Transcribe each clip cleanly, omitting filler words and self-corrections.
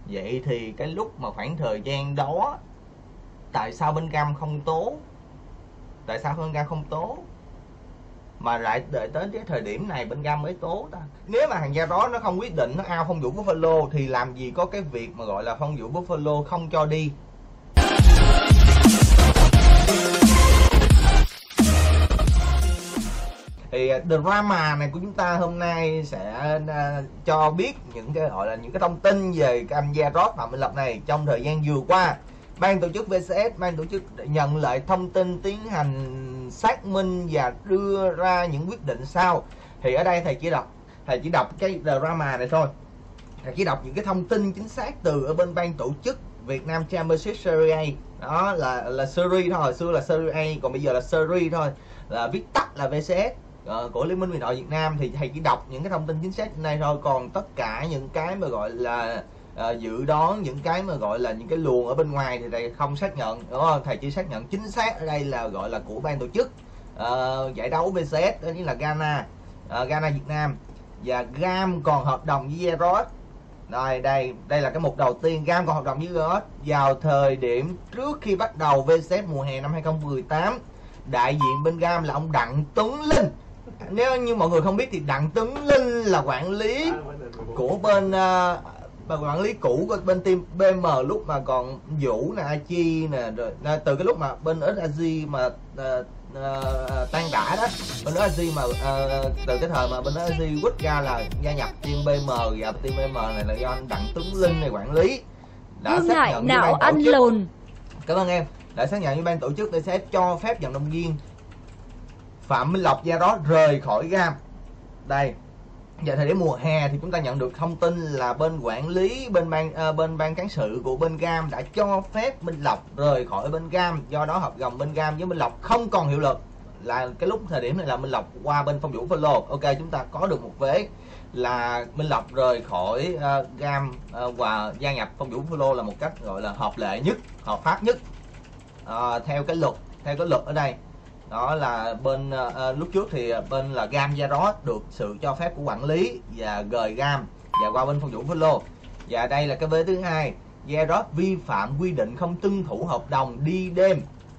Vậy thì cái lúc mà khoảng thời gian đó tại sao bên Gam không tố? Tại sao bên Gam không tố mà lại đợi tới cái thời điểm này bên Gam mới tố ta? Nếu mà thằng Gia đó nó không quyết định nó ao Phong Vũ Buffalo thì làm gì có cái việc mà gọi là Phong Vũ Buffalo không cho đi. Thì drama này của chúng ta hôm nay sẽ cho biết những cái gọi là những cái thông tin về cái anh Gia Rót Phạm Minh Lộc này. Trong thời gian vừa qua, ban tổ chức VCS, ban tổ chức nhận lại thông tin, tiến hành xác minh và đưa ra những quyết định sau. Thì ở đây thầy chỉ đọc cái drama này thôi. Thầy chỉ đọc những cái thông tin chính xác từ ở bên ban tổ chức Việt Nam Championship Series A. Đó là series thôi, hồi xưa là series A, còn bây giờ là series thôi, là viết tắt là VCS của Liên minh huyền thoại Việt Nam. Thì thầy chỉ đọc những cái thông tin chính xác trên đây thôi, còn tất cả những cái mà gọi là dự đoán, những cái mà gọi là những cái luồng ở bên ngoài thì thầy không xác nhận, đúng không? Thầy chỉ xác nhận chính xác ở đây là gọi là của ban tổ chức giải đấu VCS, đó chính là Ghana, Ghana Việt Nam. Và Gam còn hợp đồng với Zeros. Rồi đây là cái mục đầu tiên. Gam còn hợp đồng với Zeros vào thời điểm trước khi bắt đầu VCS mùa hè năm 2018. Đại diện bên Gam là ông Đặng Tuấn Linh. Nếu như mọi người không biết thì Đặng Tuấn Linh là quản lý của bên quản lý cũ của bên team BM lúc mà còn Vũ nè, Achi nè, rồi từ cái lúc mà bên SAG mà tan rã đó, bên SAG mà từ cái thời mà bên SAG quýt ra là gia nhập team BM, và team BM này là do anh Đặng Tuấn Linh này quản lý, đã xác nhận với ban tổ chức. Lồn. Cảm ơn em. Đã xác nhận với ban tổ chức để sẽ cho phép vận động viên Phạm Minh Lộc Gia Rót rời khỏi Gam. Đây, vào thời điểm mùa hè thì chúng ta nhận được thông tin là bên quản lý, bên ban cán sự của bên Gam đã cho phép Minh Lộc rời khỏi bên Gam. Do đó hợp đồng bên Gam với Minh Lộc không còn hiệu lực. Là cái lúc thời điểm này là Minh Lộc qua bên Phong Vũ Buffalo. Ok, chúng ta có được một vế là Minh Lộc rời khỏi Gam và gia nhập Phong Vũ Buffalo là một cách gọi là hợp lệ nhất, hợp pháp nhất, theo cái luật ở đây. Đó là bên lúc trước thì bên là Gam Gia Rót được sự cho phép của quản lý và rời Gam và qua bên Phong Vũ Buffalo. Và đây là cái vế thứ hai, Gia Rót vi phạm quy định không tuân thủ hợp đồng đi đêm.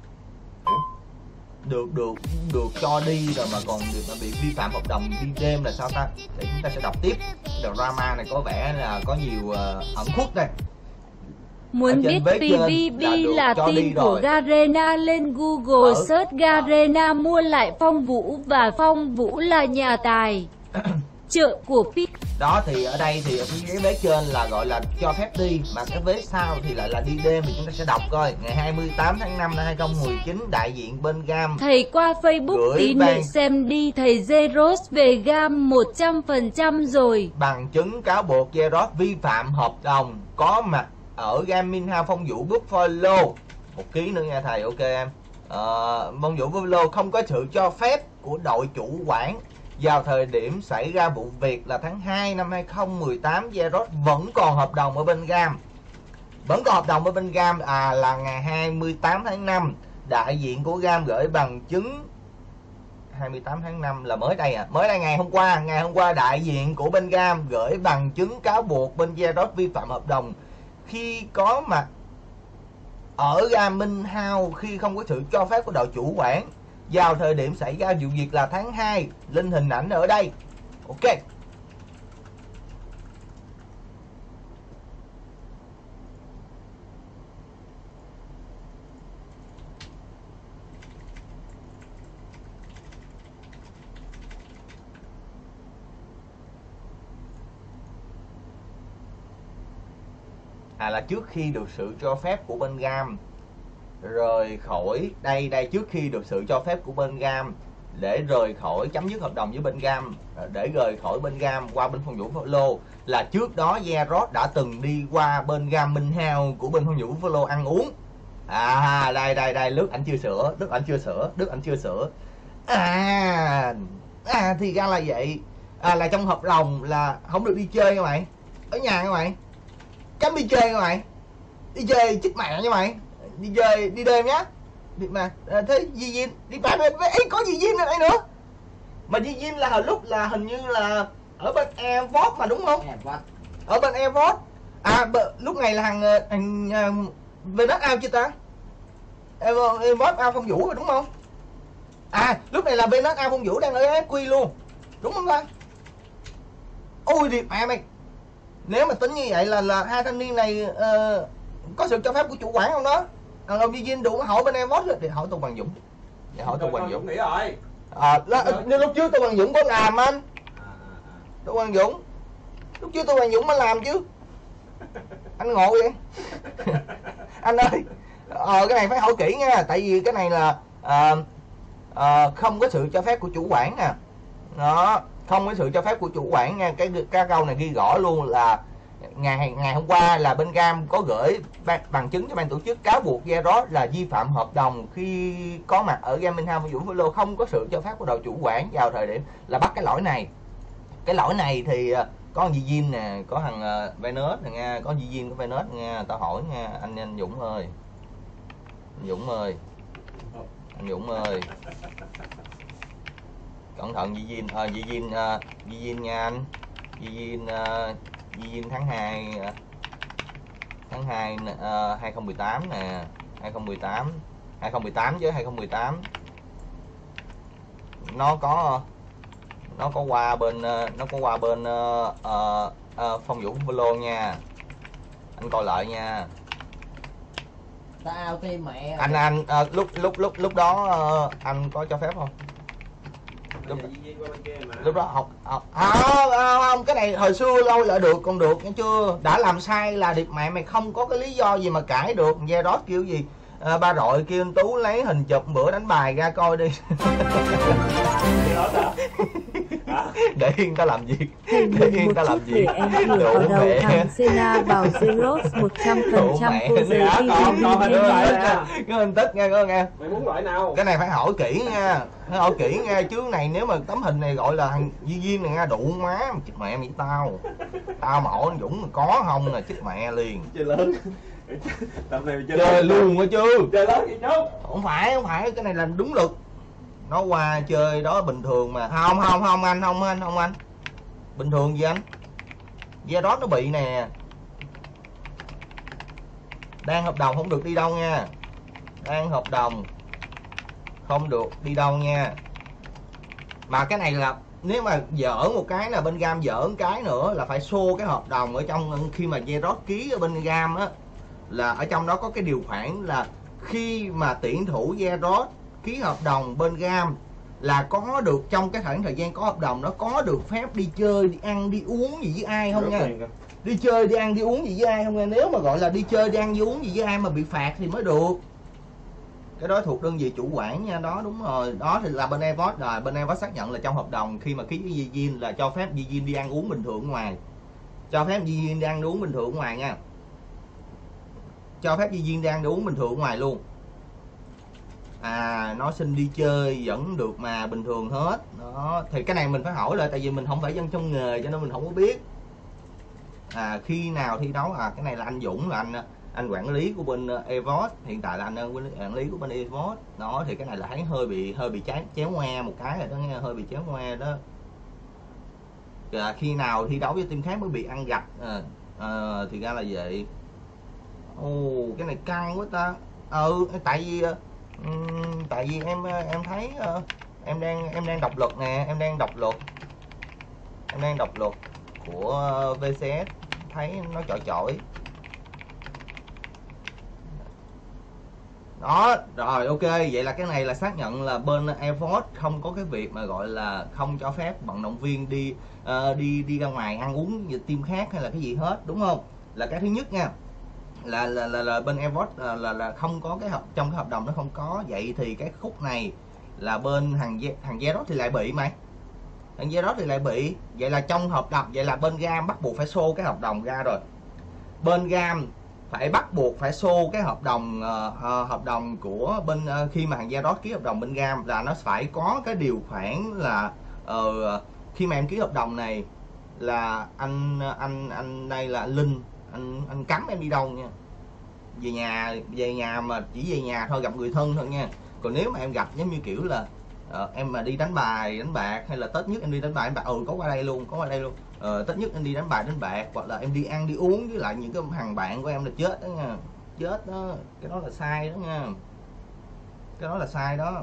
Được cho đi rồi mà còn bị vi phạm hợp đồng đi đêm là sao ta? Để chúng ta sẽ đọc tiếp. Drama này có vẻ là có nhiều ẩn khuất đây. Muốn biết PVB là team của Garena, lên Google search Garena mua lại Phong Vũ, và Phong Vũ là nhà tài trợ của PVB. Đó thì ở đây thì cái vế trên là gọi là cho phép đi, mà cái vế sau thì lại là đi đêm. Thì chúng ta sẽ đọc coi. Ngày 28 tháng 5 năm 2019, đại diện bên Gam thầy qua Facebook tí nữa xem đi, thầy Zeros về Gam 100% rồi. Bằng chứng cáo buộc Zeros vi phạm hợp đồng có mặt ở Gam Minha Phong Vũ Buffalo. Một ký nữa nha thầy. Ok em. Phong Vũ Buffalo không có sự cho phép của đội chủ quản. Vào thời điểm xảy ra vụ việc là tháng 2 năm 2018, Zeros vẫn còn hợp đồng ở bên Gam. Vẫn còn hợp đồng ở bên Gam là ngày 28 tháng 5, đại diện của Gam gửi bằng chứng. 28 tháng 5 là mới đây mới đây, ngày hôm qua đại diện của bên Gam gửi bằng chứng cáo buộc bên Zeros vi phạm hợp đồng khi có mặt ở Gam Minh Hao khi không có sự cho phép của đội chủ quản. Vào thời điểm xảy ra vụ việc là tháng 2, lên hình ảnh ở đây. Ok. Là trước khi được sự cho phép của bên Gam rời khỏi đây trước khi được sự cho phép của bên Gam để rời khỏi, chấm dứt hợp đồng với bên Gam, để rời khỏi bên Gam qua bên Phong Vũ Buffalo, là trước đó Zeros đã từng đi qua bên Gam Minh Hao của bên Phong Vũ Buffalo ăn uống. Đây Đức ảnh chưa sửa. Thì ra là vậy. Là trong hợp đồng là không được đi chơi các bạn, ở nhà các bạn, cấm đi chơi các bạn, đi chơi chích mẹ nha mày, đi chơi đi đêm nhá. Mà thế Di Dinh đi bạn có Di Dinh ở đây nữa, mà Di Dinh là hồi lúc là hình như là ở bên Airport mà đúng không? Ở bên Airport Lúc này là hàng Vnet out chưa ta? Em bóp out Phong Vũ rồi đúng không? Lúc này là Vnet out Phong Vũ đang ở FQ luôn, đúng không ta? Ôi điệp mẹ mày, nếu mà tính như vậy là hai thanh niên này có sự cho phép của chủ quản không đó? Ông Duy Dinh đủ hỏi bên em bóp thì hỏi Tô Hoàng Dũng. Dạ hỏi Tô Hoàng Dũng. Nghĩ rồi. Nhưng lúc trước Tô Hoàng Dũng có làm anh. Tô Hoàng Dũng. Lúc trước Tô Hoàng Dũng mới làm chứ. Anh ngộ vậy. Anh ơi, cái này phải hỏi kỹ nha, tại vì cái này là không có sự cho phép của chủ quản nè. Đó, không có sự cho phép của chủ quản nha. Cái câu này ghi rõ luôn là ngày hôm qua là bên GAM có gửi bằng chứng cho ban tổ chức cáo buộc Zerot là vi phạm hợp đồng khi có mặt ở Gaming House Vũ Lô, không có sự cho phép của đội chủ quản vào thời điểm là bắt cái lỗi này. Cái lỗi này thì có thằng Di Zin nè, có thằng Venus nè nha, có Di Zin, có Venus nha. Tao hỏi nha, anh Dũng ơi, anh Dũng ơi, anh Dũng ơi, cẩn thận Di Zin, Di Zin nha anh. Di Zin tháng 2 2018 nè, 2018 chứ 2018 nó có qua bên Phong Vũ Polo nha, anh coi lại nha. Tao thì mẹ Anh lúc đó anh có cho phép không? Lúc đó học không, cái này hồi xưa lâu lại được, còn được nghe chưa? Đã làm sai là điệp mẹ mày không có cái lý do gì mà cãi được. Zerot kêu gì ba rọi kêu anh Tú lấy hình chụp bữa đánh bài ra coi đi. Để yên ta làm việc, để yên ta làm việc. Đủ mẹ. Thằng Sena vào Zeros 100% cô giấy cái hình tích nghe, có nghe. Mày muốn loại nào? Cái này phải hỏi kỹ nha, phải hỏi kỹ nha, chứ này nếu mà tấm hình này gọi là thằng Duy Duyên này nha, đụ má chết mẹ mày tao mà hỏi anh Dũng có không là chết mẹ liền. Chơi lớn. Tầm này chơi luôn quá chứ. Chơi lớn gì chú? Không phải, cái này là đúng luật. Nó qua chơi đó bình thường mà. Không anh. Bình thường gì anh? Zerot nó bị nè. Đang hợp đồng không được đi đâu nha. Đang hợp đồng không được đi đâu nha. Mà cái này là nếu mà dở một cái là bên GAM dở một cái nữa là phải show cái hợp đồng ở trong khi mà Zerot ký ở bên GAM á, là ở trong đó có cái điều khoản là khi mà tuyển thủ Zerot ký hợp đồng bên GAM là có được trong cái khoảng thời gian có hợp đồng nó có được phép đi chơi, đi ăn, đi uống gì với ai không nha. Đi chơi, đi ăn, đi uống gì với ai không nha. Nếu mà gọi là đi chơi, đi ăn, đi uống gì với ai mà bị phạt thì mới được. Cái đó thuộc đơn vị chủ quản nha, đó đúng rồi. Đó thì là bên Evos rồi, bên Evos xác nhận là trong hợp đồng khi mà ký với Di Zin là cho phép Di Zin đi ăn uống bình thường ở ngoài. Cho phép Di Zin đi ăn uống bình thường ở ngoài nha. Cho phép Di Zin đi ăn uống bình thường ở ngoài luôn. Nó xin đi chơi vẫn được mà bình thường hết. Đó, thì cái này mình phải hỏi lại tại vì mình không phải dân trong nghề cho nên mình không có biết. Khi nào thi đấu cái này là anh Dũng là anh quản lý của bên Evos, hiện tại là anh quản lý của bên Evos. Đó thì cái này là thấy hơi bị chéo ngoe một cái rồi đó nghe, hơi bị chéo ngoe đó. Khi nào thi đấu với team khác mới bị ăn gạch thì ra là vậy. Cái này căng quá ta. Tại vì em thấy em đang đọc luật nè, em đang đọc luật của VCS thấy nó chọi. Đó, rồi ok, vậy là cái này là xác nhận là bên Evos không có cái việc mà gọi là không cho phép vận động viên đi ra ngoài ăn uống như team khác hay là cái gì hết, đúng không? Là cái thứ nhất nha. Là bên Evos là không có cái trong cái hợp đồng nó không có. Vậy thì cái khúc này là bên thằng Zerot thì lại bị mày. Thằng Zerot thì lại bị. Vậy là trong hợp đồng, vậy là bên GAM bắt buộc phải show cái hợp đồng ra rồi. Bên GAM phải bắt buộc phải show cái hợp đồng của bên khi mà thằng Zerot ký hợp đồng bên GAM là nó phải có cái điều khoản là khi mà em ký hợp đồng này là anh đây là Linh, anh cấm em đi đâu nha. Về nhà mà chỉ về nhà thôi, gặp người thân thôi nha. Còn nếu mà em gặp giống như kiểu là Em mà đi đánh bài đánh bạc, hay là Tết nhất em đi đánh bài đánh bạc, có qua đây luôn, Tết nhất em đi đánh bài đánh bạc, hoặc là em đi ăn đi uống với lại những cái thằng bạn của em là chết đó nha, chết đó, cái đó là sai đó nha, cái đó là sai đó.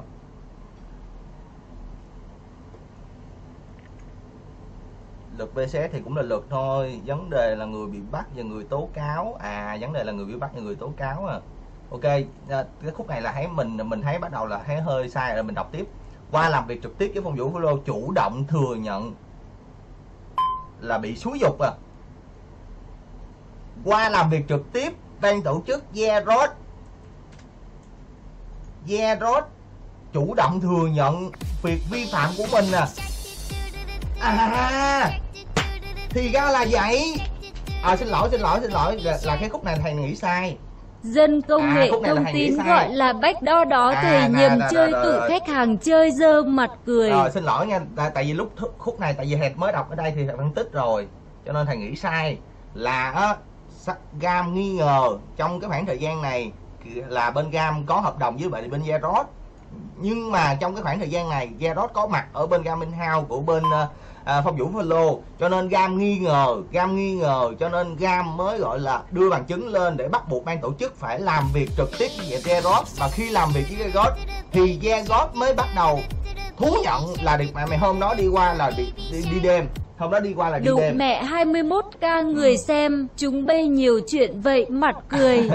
Luật VCS thì cũng là luật thôi, vấn đề là người bị bắt và người tố cáo. Vấn đề là người bị bắt và người tố cáo à. Ok, cái khúc này là thấy mình thấy bắt đầu là thấy hơi sai rồi, mình đọc tiếp. Qua làm việc trực tiếp với Phong Vũ Phalo chủ động thừa nhận là bị xúi dục à. Qua làm việc trực tiếp, ban tổ chức Zerot chủ động thừa nhận việc vi phạm của mình thì ra là vậy. Xin lỗi là cái khúc này thầy nghĩ sai. Dân công nghệ thông tin gọi là backdoor đó, thầy nhầm chơi tự khách hàng chơi dơ mặt cười. Xin lỗi nha, tại vì lúc khúc này tại vì thầy mới đọc ở đây thì thầy phân tích rồi, cho nên thầy nghĩ sai. Là GAM nghi ngờ trong cái khoảng thời gian này là bên GAM có hợp đồng với bên Zerot, nhưng mà trong cái khoảng thời gian này Zerot có mặt ở bên Gaming House của bên Phong Vũ Phalo, cho nên GAM nghi ngờ, cho nên GAM mới gọi là đưa bằng chứng lên để bắt buộc ban tổ chức phải làm việc trực tiếp với Zerot. Và khi làm việc với Zerot thì Zerot mới bắt đầu thú nhận là mày hôm đó đi qua là đi đêm, hôm đó đi qua là đi đụng đêm. Mẹ 21k người xem, chúng bây nhiều chuyện vậy mặt cười.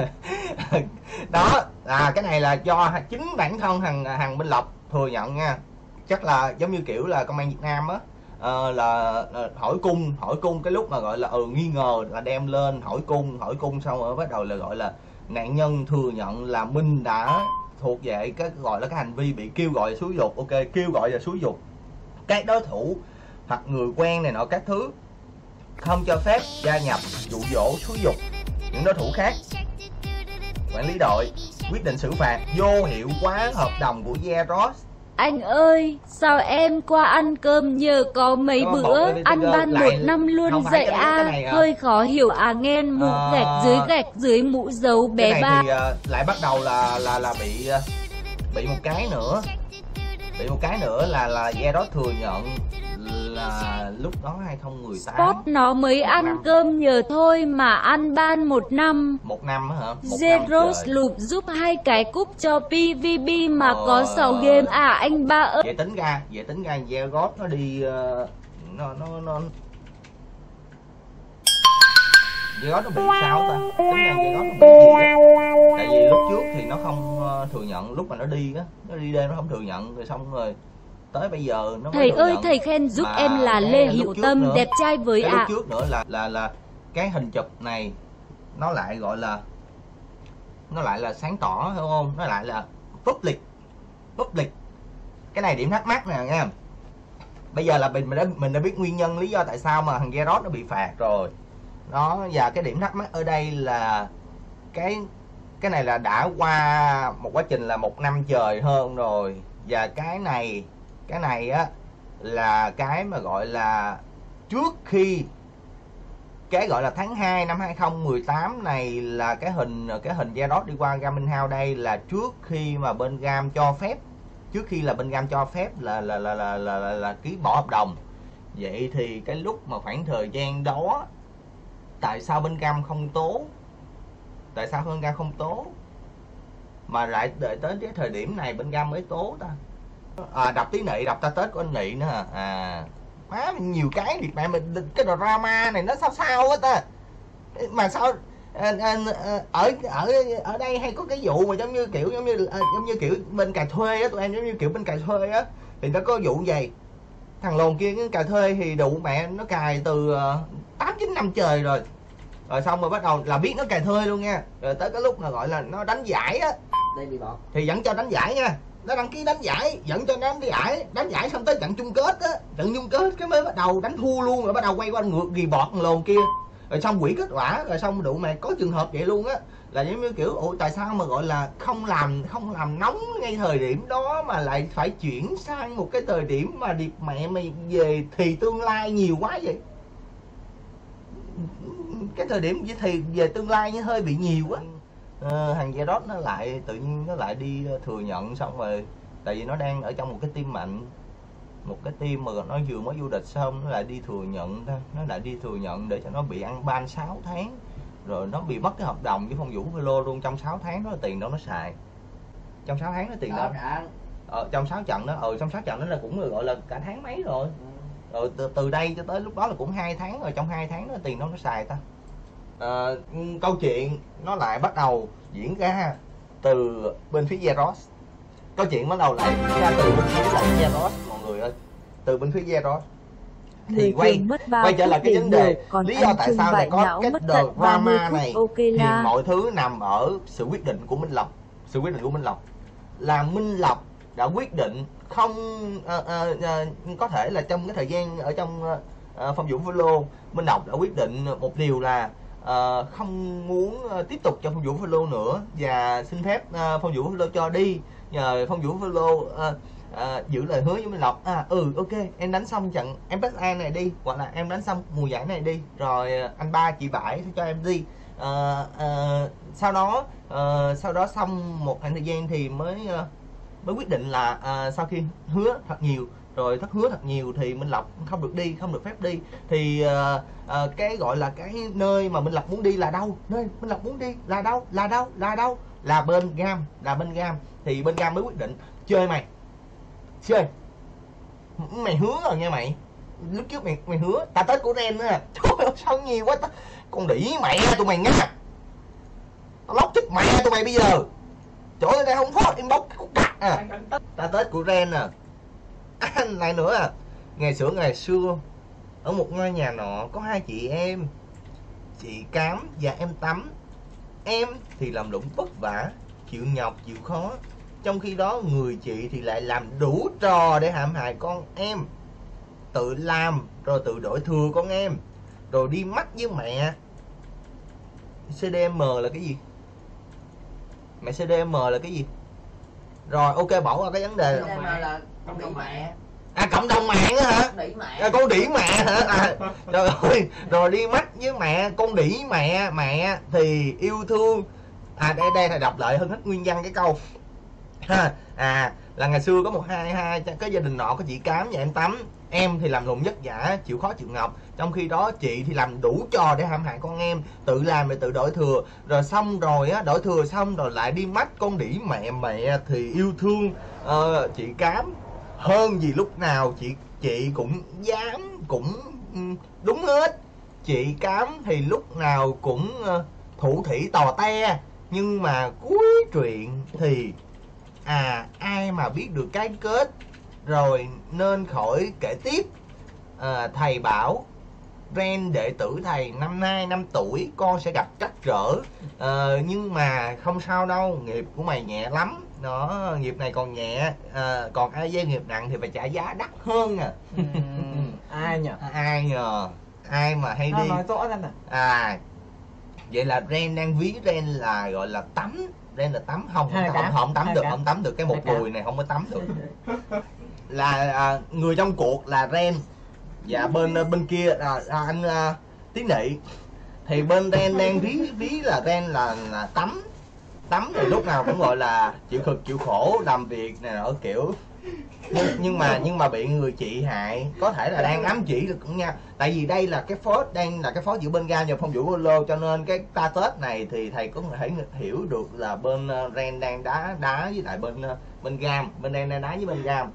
Đó, cái này là do chính bản thân thằng Minh Lộc thừa nhận nha. Chắc là giống như kiểu là công an Việt Nam á, là hỏi cung cái lúc mà gọi là nghi ngờ là đem lên hỏi cung xong rồi bắt đầu là gọi là nạn nhân thừa nhận là Minh đã thuộc về cái gọi là cái hành vi bị kêu gọi xúi dục. Ok, kêu gọi và xúi dục các đối thủ hoặc người quen này nọ các thứ, không cho phép gia nhập, dụ dỗ, xúi dục những đối thủ khác. Quản lý đội quyết định xử phạt vô hiệu hóa hợp đồng của Zerot. Anh ơi, sao em qua ăn cơm nhờ có mấy bữa ăn ban 1 năm luôn dậy hơi khó hiểu nghen mũ gạch dưới mũ dấu bé ba. Thì lại bắt đầu là bị một cái nữa, là Zerot thừa nhận là lúc đó 2018 Sport nó mới ăn cơm nhờ thôi mà ăn ban 1 năm. 1 năm hả? Zerot lụp giúp 2 cái cúp cho PVB mà có 6 game anh ba ơi. Vậy tính ra Zerot nó đi Zerot nó bị sao ta? Tính ra Zerot nó bị gì đó. Tại vì lúc trước thì nó không thừa nhận, lúc mà nó đi đêm nó không thừa nhận, rồi xong rồi tới bây giờ nó thầy ơi thừa thầy khen giúp em là Lê Hiểu Tâm nữa, đẹp trai với lúc trước nữa là cái hình chụp này nó lại gọi là nó lại là sáng tỏ, hiểu không? Nó lại là public. Cái này điểm thắc mắc nè nha. Bây giờ là mình đã biết nguyên nhân lý do tại sao mà thằng Zerot nó bị phạt rồi đó. Và cái điểm thắc mắc ở đây là cái này là đã qua một quá trình là 1 năm trời hơn rồi. Và cái này á là cái mà gọi là trước khi cái gọi là tháng 2 năm 2018 này, là cái hình Zerot đi qua Gaming House đây là trước khi mà bên GAM cho phép, là ký bỏ hợp đồng. Vậy thì cái lúc mà khoảng thời gian đó tại sao bên GAM không tố? Mà lại đợi tới cái thời điểm này bên GAM mới tố ta? Đọc tí nị, đọc ta Tết của anh Nị nữa má nhiều cái việc mẹ mình, cái drama này nó sao á ta. Mà sao ở đây hay có cái vụ mà giống như kiểu bên cà thuê á, tụi em giống như kiểu bên cà thuê á, thì nó có vụ gì thằng lồn kia cái cà thuê thì đủ mẹ nó cài từ 8-9 năm trời rồi xong rồi bắt đầu là biết nó cài thuê luôn nha, rồi tới cái lúc mà gọi là nó đánh giải á thì vẫn cho đánh giải nha, nó đăng ký đánh giải dẫn cho đánh giải xong tới trận chung kết cái mới bắt đầu đánh thua luôn, rồi bắt đầu quay qua ngược ghi bọt thằng lồn kia, rồi xong quỷ kết quả, rồi xong đủ mày có trường hợp vậy luôn á, là giống như kiểu ủa tại sao mà gọi là không làm nóng ngay thời điểm đó mà lại phải chuyển sang một cái thời điểm mà điệp mẹ mày về thì tương lai nhiều quá vậy. Cái thời điểm thì về tương lai như hơi bị nhiều quá. Thằng Zerot nó lại tự nhiên nó lại đi thừa nhận xong rồi tại vì nó đang ở trong một cái team mạnh, một cái team mà nó vừa mới vô địch xong nó lại đi thừa nhận thôi, nó lại đi thừa nhận để cho nó bị ăn ban 6 tháng, rồi nó bị mất cái hợp đồng với Phong Vũ Velo luôn. Trong 6 tháng đó là tiền đâu nó xài, trong 6 tháng đó tiền đâu trong 6 trận đó, trong 6 trận đó là cũng gọi là cả tháng mấy rồi. Rồi từ đây cho tới lúc đó là cũng 2 tháng rồi, trong 2 tháng đó tiền đâu nó xài ta. Câu chuyện nó lại bắt đầu diễn ra từ bên phía Zeros. Câu chuyện bắt đầu lại diễn ra từ bên phía là Zeros mọi người ơi, từ bên phía Zeros. Thì quay trở lại cái vấn đề lý do tại sao lại có cái drama này, thì mọi thứ nằm ở sự quyết định của Minh Lộc. Sự quyết định của Minh Lộc là Minh Lộc đã quyết định không có thể là trong cái thời gian ở trong Phong Vũ Velo, Minh Lộc đã quyết định một điều là không muốn tiếp tục cho Phong Vũ Velo nữa và xin phép Phong Vũ Velo cho đi, nhờ Phong Vũ Velo giữ lời hứa với Minh Lộc. Ok, em đánh xong trận MSA này đi, hoặc là em đánh xong mùa giải này đi, rồi anh ba chị Bãi sẽ cho em đi. Sau đó xong một khoảng thời gian thì mới quyết định là sau khi hứa thật nhiều, rồi thất hứa thật nhiều thì Minh Lộc không được đi, không được phép đi. Thì cái gọi là cái nơi mà Minh Lộc muốn đi là đâu? Nơi Minh Lộc muốn đi là đâu? Là bên Gam, thì bên Gam mới quyết định chơi mày. Chơi. Mày hứa rồi nghe mày. Lúc trước mày hứa ta Tết của Ren nữa. Trời ơi sao nhiều quá ta. Con đĩ mẹ tụi mày nghe. Tao lóc chết mẹ tụi mày bây giờ. Trời ơi, đây không phốt inbox cục cắt ta Tết của Ren anh này nữa ngày xưa ở một ngôi nhà nọ có 2 chị em, chị Cám và em Tắm. Em thì làm lụng vất vả, chịu nhọc chịu khó, trong khi đó người chị thì lại làm đủ trò để hãm hại con em, tự làm rồi tự đổi thừa con em, rồi đi mắt với mẹ. CDM là cái gì? Mẹ CDM là cái gì? Rồi ok, bỏ qua cái vấn đề là cộng đồng mẹ. Cộng đồng mạng á hả? Con đĩ mẹ hả? Trời ơi, rồi đi mắt với mẹ, con đĩ mẹ thì yêu thương. Đây là đọc lại hơn hết nguyên văn cái câu. Là ngày xưa có một hai cái gia đình nọ có chị Cám và em Tắm. Em thì làm lụng vất vả, chịu khó chịu ngọc, trong khi đó chị thì làm đủ trò để hãm hại con em, tự làm rồi tự đổi thừa, rồi xong rồi á, đổi thừa xong rồi lại đi mắt con đĩ mẹ thì yêu thương chị Cám hơn gì lúc nào. Chị cũng dám, cũng đúng hết. Chị Cám thì lúc nào cũng thủ thỉ tò te, nhưng mà cuối chuyện thì ai mà biết được cái kết rồi nên khỏi kể tiếp. Thầy bảo Ren đệ tử thầy năm nay 5 tuổi con sẽ gặp trắc trở, nhưng mà không sao đâu, nghiệp của mày nhẹ lắm đó, nghiệp này còn nhẹ, còn ai gieo nghiệp nặng thì phải trả giá đắt hơn. Ai nhờ ai mà hay đi nói rõ ra nè. Vậy là Ren đang ví Ren là gọi là tắm. Ren là tắm không tắm được cái một đùi này không có tắm được. Là người trong cuộc là Ren, và bên kia là anh Tiến Nị. Thì bên Ren đang ví là Ren là tắm thì lúc nào cũng gọi là chịu cực chịu khổ làm việc này ở kiểu. Nhưng mà bị người chị hại, có thể là đang ám chỉ được cũng nha. Tại vì đây là cái phốt, đang là cái phốt giữa bên Gam và Phong Vũ Velo, cho nên cái ta Tết này thì thầy có thể hiểu được là bên Ren đang đá với lại bên Gam, bên Ren đang đá với bên Gam.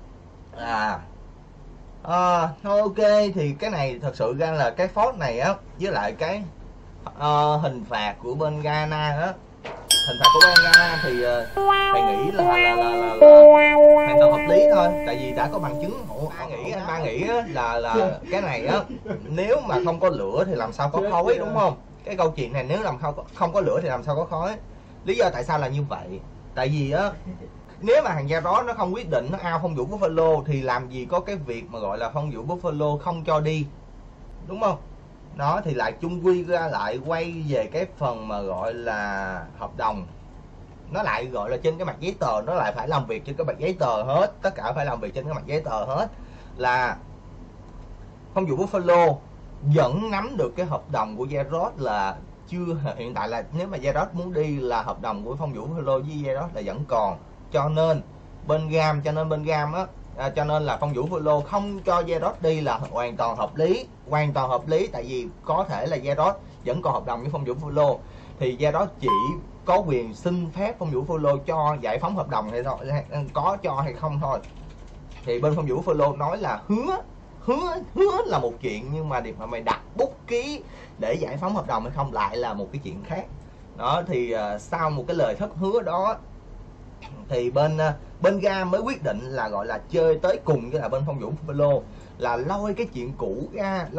Thôi ok, thì cái này thật sự ra là cái phốt này á, với lại cái hình phạt của bên Ghana á, hình phạt của bên Ghana thì thầy nghĩ là hoàn toàn hợp lý thôi, tại vì đã có bằng chứng. Anh ba nghĩ là cái này á, nếu mà không có lửa thì làm sao có khói, đúng không? Cái câu chuyện này nếu làm không có lửa thì làm sao có khói. Lý do tại sao là như vậy? Tại vì á, nếu mà thằng Zeros nó không quyết định nó ao Phong Vũ Buffalo thì làm gì có cái việc mà gọi là Phong Vũ Buffalo không cho đi, đúng không? Nó thì lại chung quy ra lại quay về cái phần mà gọi là hợp đồng. Nó lại gọi là trên cái mặt giấy tờ, nó lại phải làm việc trên cái mặt giấy tờ hết. Tất cả phải làm việc trên cái mặt giấy tờ hết. Là Phong Vũ Buffalo vẫn nắm được cái hợp đồng của Zeros là chưa, hiện tại là nếu mà Zeros muốn đi là hợp đồng của Phong Vũ Buffalo với Zeros là vẫn còn. Cho nên bên Gam, cho nên bên Gam á, cho nên là Phong Vũ Follow không cho Zeros đi là hoàn toàn hợp lý, tại vì có thể là Zeros vẫn còn hợp đồng với Phong Vũ Follow, thì Zeros chỉ có quyền xin phép Phong Vũ Follow cho giải phóng hợp đồng hay thôi, có cho hay không thôi. Thì bên Phong Vũ Follow nói là hứa là một chuyện, nhưng mà việc mà mày đặt bút ký để giải phóng hợp đồng hay không lại là một cái chuyện khác. Đó thì sau một cái lời thất hứa đó thì bên Gam mới quyết định là gọi là chơi tới cùng với là bên Phong Vũ Follow, là lôi cái chuyện cũ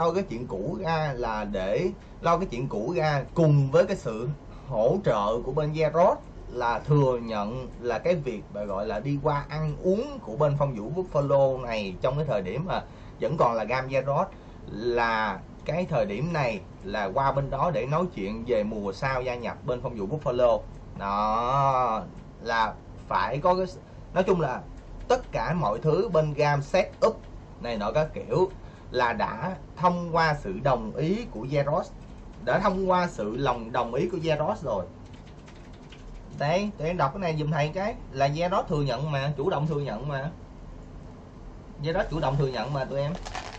ra cùng với cái sự hỗ trợ của bên Zeros, là thừa nhận là cái việc mà gọi là đi qua ăn uống của bên Phong Vũ Follow này trong cái thời điểm mà vẫn còn là Gam Zeros, là cái thời điểm này là qua bên đó để nói chuyện về mùa sau gia nhập bên Phong Vũ Buffalo. Đó là phải có cái, nói chung là tất cả mọi thứ bên Gam set up này nọ các kiểu là đã thông qua sự đồng ý của Zeros, đồng ý của Zeros rồi. Đấy, tụi em đọc cái này dùm thầy cái là Zeros thừa nhận mà, chủ động thừa nhận mà. Zeros chủ động thừa nhận mà tụi em.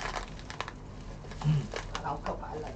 Đâu có phải là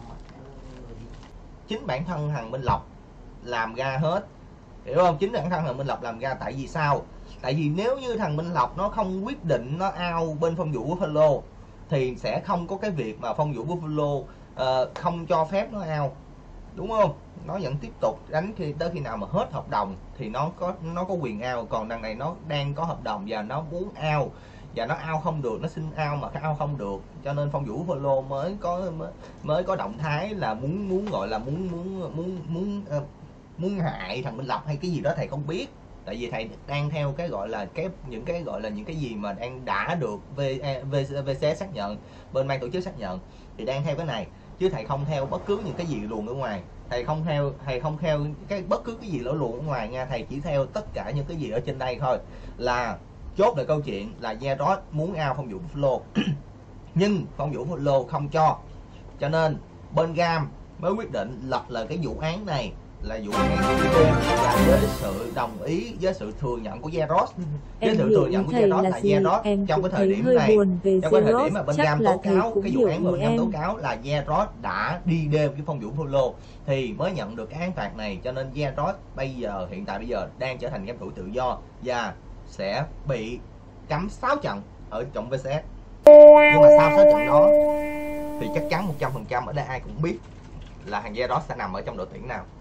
chính bản thân thằng Minh Lộc làm ra hết, hiểu không? Chính bản thân thằng Minh Lộc làm ra. Tại vì sao? Tại vì nếu như thằng Minh Lộc nó không quyết định nó out bên Phong Vũ Buffalo thì sẽ không có cái việc mà Phong Vũ Buffalo không cho phép nó out, đúng không? Nó vẫn tiếp tục đánh tới khi nào mà hết hợp đồng thì nó có quyền out. Còn đằng này nó đang có hợp đồng và nó muốn out, và nó out không được, nó xin out mà cái out không được, cho nên Phong Vũ Follow mới có động thái là muốn gọi là muốn hại thằng Minh Lộc hay cái gì đó thầy không biết. Tại vì thầy đang theo cái gọi là những cái gì mà đã được VCS xác nhận, bên ban tổ chức xác nhận thì đang theo cái này, chứ thầy không theo bất cứ những cái gì luồn ở ngoài. Thầy không theo cái bất cứ cái gì luồn ở ngoài nha, thầy chỉ theo tất cả những cái gì ở trên đây thôi. Là chốt lại câu chuyện là Zeros muốn out Phong Vũ Buffalo nhưng Phong Vũ Buffalo không cho nên bên Gam mới quyết định lập lại cái vụ án này là vụ án và với sự đồng ý, với sự thừa nhận của Zeros, với sự thừa nhận của Zeros là Zeros trong cái thời điểm này, trong cái thời điểm mà bên Gam tố cáo cái vụ án mà bên Gam tố cáo là Zeros đã đi đêm với Phong Vũ Buffalo thì mới nhận được cái án phạt này. Cho nên Zeros hiện tại bây giờ đang trở thành game thủ tự do và sẽ bị cấm 6 trận ở trong VCS. Nhưng mà sau 6 trận đó thì chắc chắn 100% ở đây ai cũng biết là thằng Zeros sẽ nằm ở trong đội tuyển nào.